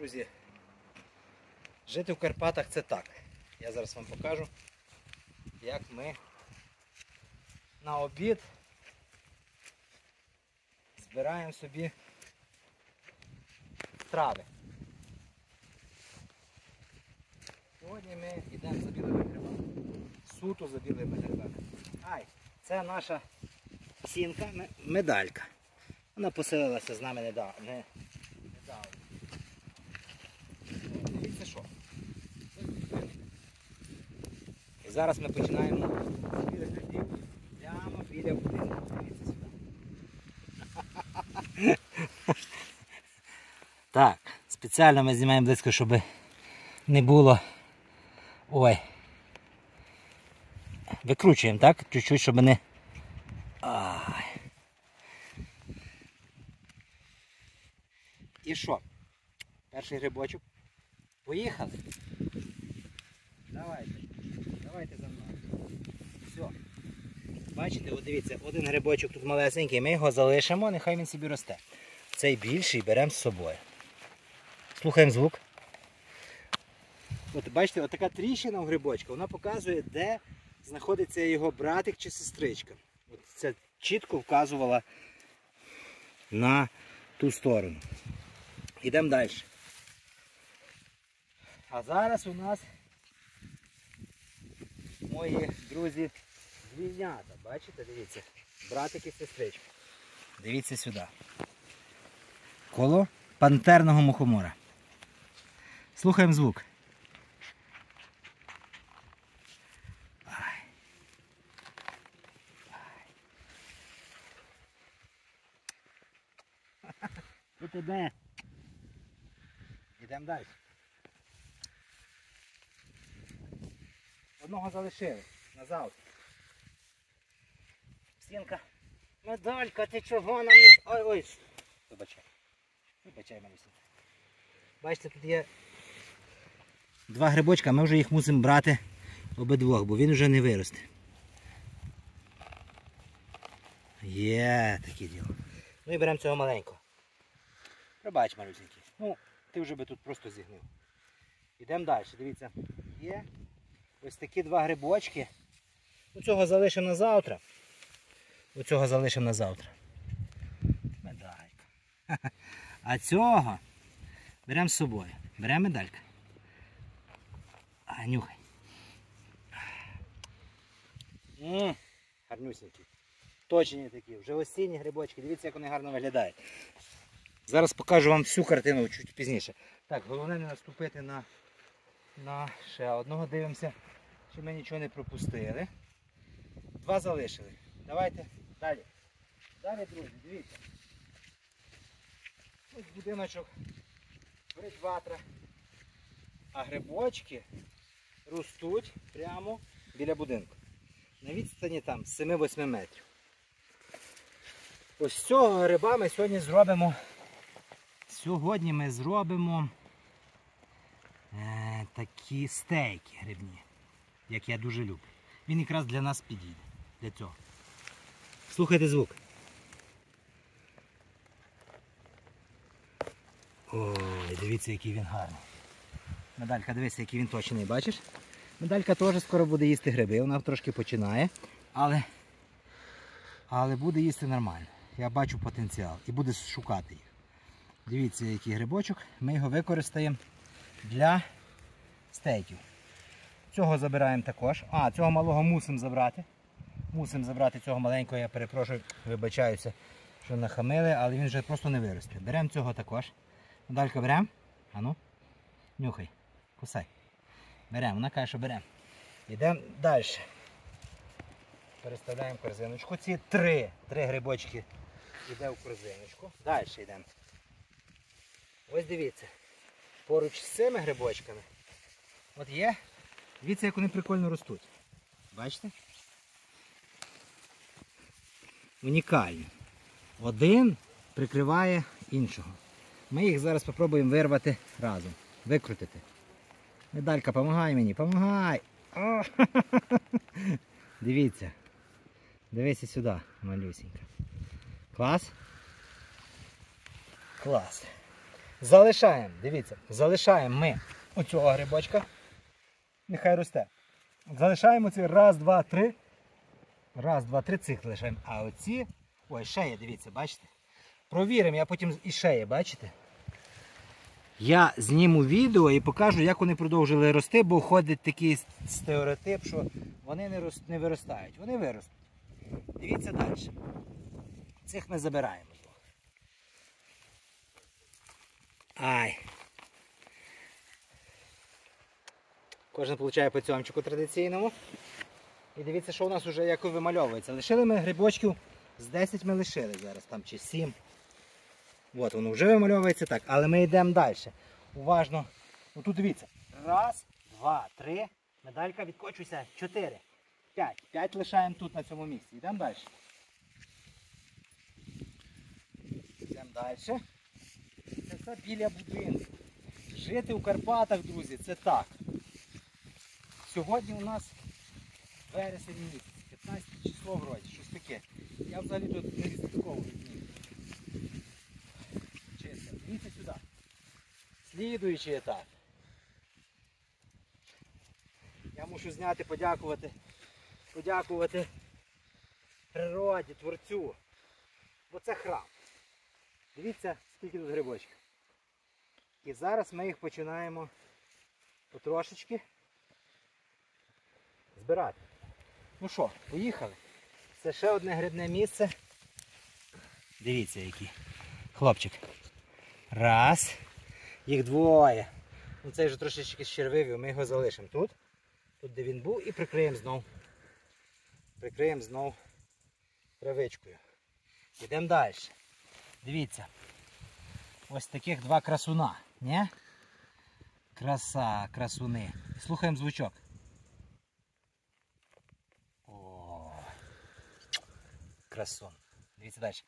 Друзі, жити в Карпатах це так. Я зараз вам покажу, як ми на обід збираємо собі трави. Сьогодні ми йдемо за білими грибами. Суто за білими грибами. Це наша сінка, медалька. Вона поселилася з нами недавно. Дивіться що. І зараз ми починаємо з білих грибів прямо біля будинку. Дивіться сюди. Так, спеціально ми знімаємо близько, щоб не було... Ой. Викручуємо, так? Чуть-чуть, щоб не... Ай. І що? Перший грибочок. Поїхали. Давайте за мною. Все. Бачите, от дивіться, один грибочок тут малесенький, ми його залишимо, нехай він собі росте. Цей більший беремо з собою. Слухаємо звук. От бачите, от така тріщина в грибочка, вона показує, де знаходиться його братик чи сестричка. От це чітко вказувала на ту сторону. Йдемо далі. А зараз у нас, мої друзі, двійнята. Бачите, дивіться, братик і сестричка. Дивіться сюди. Коло пантерного мухомора. Слухаємо звук. У тебе. Йдемо далі. Одного залишили. На завтра. Сінка. Медалька, ти чого нам не... Ой. Вибачай, Марусінка. Бачите, тут є два грибочка, ми вже їх мусимо брати обидвох, бо він вже не виросте. Є таке діло. Ну і беремо цього маленького. Пробач, Марусіньки. Ну, ти вже би тут просто зігнив. Йдемо далі. Дивіться, є ось такі два грибочки. Оцього залишимо на завтра. Оцього залишимо на завтра. Медалька. А цього беремо з собою. Беремо медалька. Нюхай. Гарнюсенькі. Точні такі. Вже осінні грибочки. Дивіться, як вони гарно виглядають. Зараз покажу вам всю картину чуть пізніше. Так, головне не наступити на ще одного. Дивимося, чи ми нічого не пропустили. Два залишили. Давайте далі. Далі, друзі, дивіться. Ось будиночок, горить ватра. А грибочки ростуть прямо біля будинку. На відстані там 7-8 метрів. Ось з цього гриба ми сьогодні зробимо такі стейки грибні, як я дуже люблю. Він якраз для нас підійде, для цього. Слухайте звук. Ой, дивіться, який він гарний. Медалька, дивіться, який він точний, бачиш? Медалька теж скоро буде їсти гриби, вона трошки починає, але буде їсти нормально. Я бачу потенціал і буде шукати їх. Дивіться, який грибочок. Ми його використаємо для стейків. Цього забираємо також. Цього малого мусимо забрати. Мусимо забрати цього маленького, я перепрошую, вибачаюся, що нахамили, але він вже просто не виросте. Беремо цього також. Медалька беремо. Ану, нюхай, кусай. Беремо, вона каже, що беремо. Йдемо далі. Переставляємо корзиночку. Ці три грибочки йде в корзиночку. Далі йдемо. Ось дивіться. Поруч з цими грибочками от є. Дивіться, як вони прикольно ростуть. Бачите? Унікальні. Один прикриває іншого. Ми їх зараз спробуємо вирвати разом. Викрутити. Медалька, помагай мені, помагай! Дивіться. Дивися сюди, малюсенька. Клас? Клас. Залишаємо, дивіться, залишаємо ми оцього грибочка. Нехай росте. Залишаємо ці раз, два, три. Раз, два, три цих лишаємо. А оці, ой, ще є, дивіться, бачите? Провіримо, я потім і ще є, бачите? Я зніму відео і покажу, як вони продовжили рости, бо ходить такий стереотип, що вони не виростають. Вони виростуть. Дивіться далі. Цих ми забираємо. Ай. Кожен отримує по цьомчику традиційному. І дивіться, що у нас вже як вимальовується. Лишили ми грибочків, з 10 ми лишили зараз, там чи 7. От воно вже вимальовується так, але ми йдемо далі. Уважно. Отут дивіться. Раз, два, три. Медалька, відкочуйся. 4. 5. 5 лишаємо тут на цьому місці. Йдемо далі. Йдемо далі. Це все біля будинку. Жити у Карпатах, друзі, це так. Сьогодні у нас вересень місяць, 15 число вроді, щось таке. Я взагалі тут не відслідковую днів. Чесно, дивіться сюди. Слідуючий етап. Я мушу зняти, подякувати природі, творцю. Бо це храм. Дивіться, скільки тут грибочків. І зараз ми їх починаємо потрошечки збирати. Ну що, поїхали. Це ще одне грибне місце. Дивіться який. Хлопчик. Раз. Їх двоє. Ну цей вже трошечки щервивів, ми його залишимо тут. Тут де він був і прикриємо знов. Прикриємо знов травичкою. Йдемо далі. Дивіться. Ось таких два красуна. Не? Краса, красуни. Слухаємо звучок. О, красун. Дивіться далі.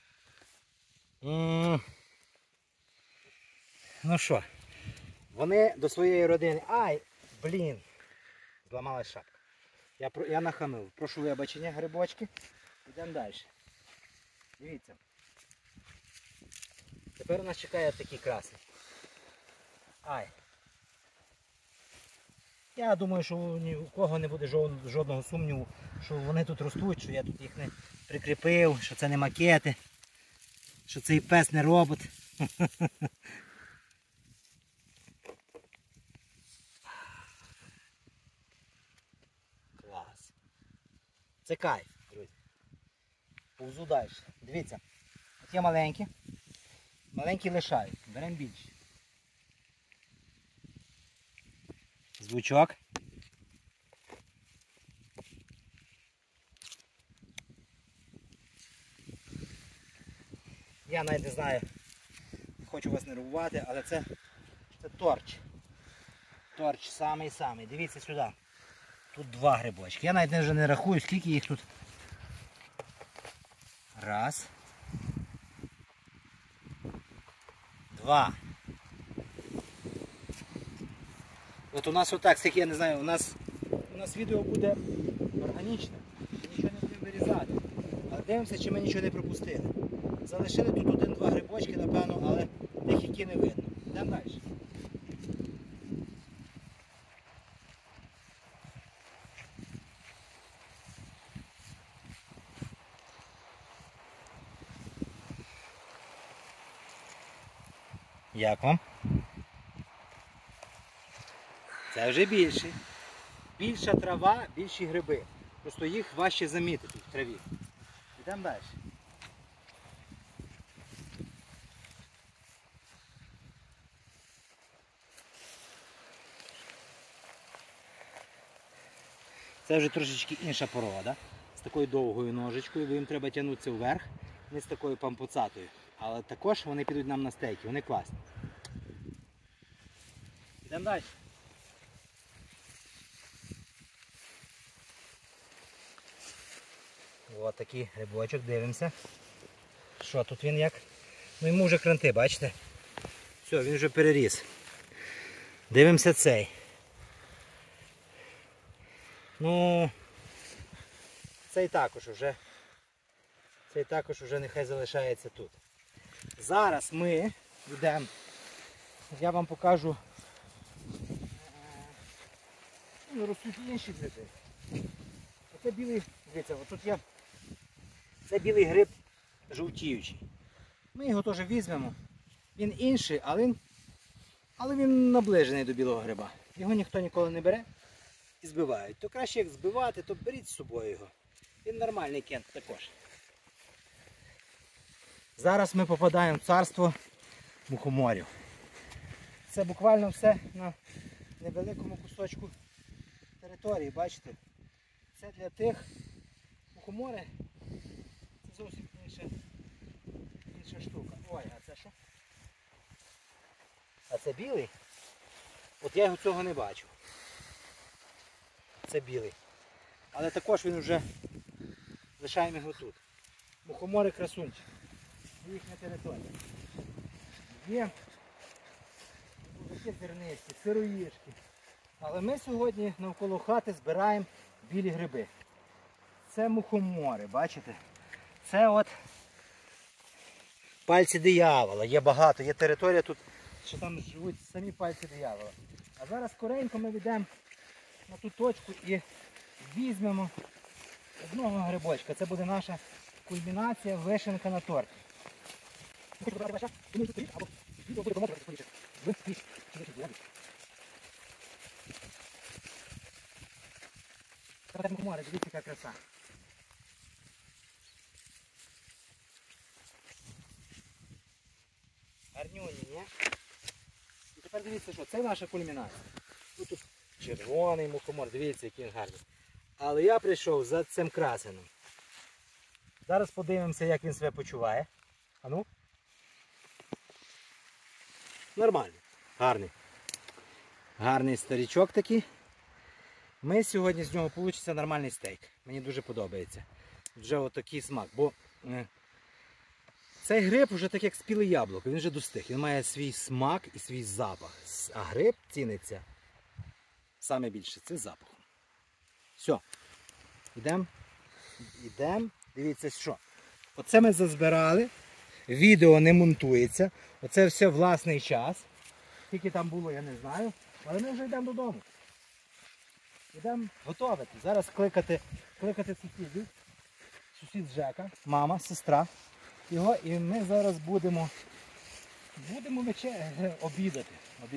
Ну що, вони до своєї родини. Ай, блін, зламалась шапка. Я нахамив. Прошу вибачення, грибочки. Йдемо далі. Дивіться. Тепер нас чекає такі краси. Ай. Я думаю, що ні у кого не буде жодного сумніву, що вони тут ростуть, що я тут їх не прикріпив, що це не макети, що цей пес не робот. Клас. Це кайф, друзі. Повзу далі. Дивіться, от є маленькі. Маленькі лишають. Беремо більші. Звучок. Я навіть не знаю, не хочу вас нервувати, але це торч. Торч самий-самий. Дивіться сюди. Тут два грибочки. Я навіть вже не рахую, скільки їх тут. Раз. Два. От у нас отак, скільки я не знаю, у нас відео буде органічне, нічого не будемо вирізати. Але дивимося, чи ми нічого не пропустили. Залишили тут один-два грибочки, напевно, але тих, які не видно. Йдемо далі. Як вам? Це вже більше. Більша трава, більші гриби. Просто їх важче замітити в траві. Йдемо далі. Це вже трошечки інша порода. З такою довгою ножичкою, бо їм треба тягнутися вверх, не з такою пампуцатою. Але також вони підуть нам на стейки, вони класні. Йдемо далі. Ось такий грибочок, дивимося. Що тут він як? Ну йому вже кранти, бачите? Все, він вже переріс. Дивимося цей. Ну, цей також уже нехай залишається тут. Зараз ми йдемо я вам покажу, ростуть інші гриби. Оце білий, дивіться, тут є, це білий гриб жовтіючий. Ми його теж візьмемо. Він інший, але він наближений до білого гриба. Його ніхто ніколи не бере і збивають. То краще як збивати, то беріть з собою його. Він нормальний кент також. Зараз ми попадаємо в царство мухоморів. Це буквально все на невеликому кусочку території, бачите? Це для тих мухомори, це зовсім інша штука. Ой, а це що? А це білий? От я його цього не бачу. Це білий. Але також він вже лишаємо його тут. Мухомори красунчик. Їхня територія. Є такі зернисті, сироїшки. Але ми сьогодні навколо хати збираємо білі гриби. Це мухомори, бачите? Це от пальці диявола. Є багато, є територія тут, що там живуть самі пальці диявола. А зараз скоренько ми йдемо на ту точку і візьмемо одного грибочка. Це буде наша кульмінація, вишенка на торті. Дивіться, яка краса. Гарнюні, ні? І тепер дивіться, що це наша кульмінація. Тут червоний мухомор, дивіться, який він гарний. Але я прийшов за цим красеним. Зараз подивимося, як він себе почуває. А ну? Нормально. Гарний. Гарний старичок такий. Ми сьогодні з нього вийде нормальний стейк. Мені дуже подобається. Вже отакий смак. Бо цей гриб вже так як спіле яблуко. Він вже достиг. Він має свій смак і свій запах. А гриб ціниться саме більше. Це запахом. Все. Йдемо. Дивіться, що. Оце ми зазбирали. Відео не монтується. Оце все власний час. Скільки там було, я не знаю. Але ми вже йдемо додому. Йдемо готувати. Зараз кликати сусідів. Сусід Жека, мама, сестра. Його, і ми зараз будемо обідати.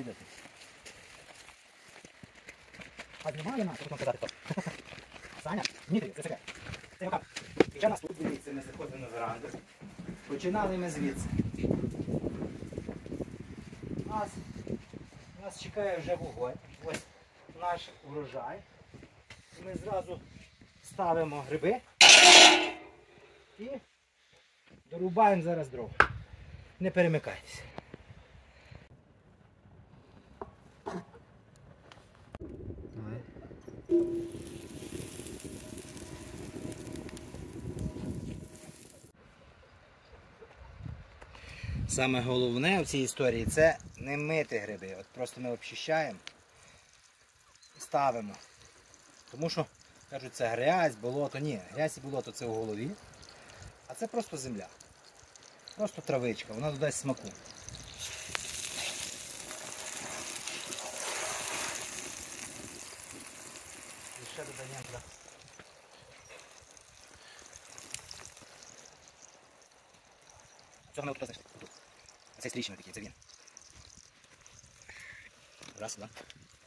А знімає нас, потім казати хто. Саня, Дмитрій, це секрет. Це його камера. І вже нас тут, дивіться, ми заходимо на веранду. Починали ми звідси. Нас чекає вже вогонь. Ось наш урожай. Ми зразу ставимо гриби і дорубаємо зараз дров. Не перемикайтеся. Саме головне в цій історії це не мити гриби. От просто ми обчищаємо, ставимо. Тому що, кажуть, це грязь, болото. Ні, грязь і болото це у голові. А це просто земля. Просто травичка, вона додасть смаку. І ще додаємо туди. Це воно тут знайшли. Це стрічний такий, це він. Раз, два.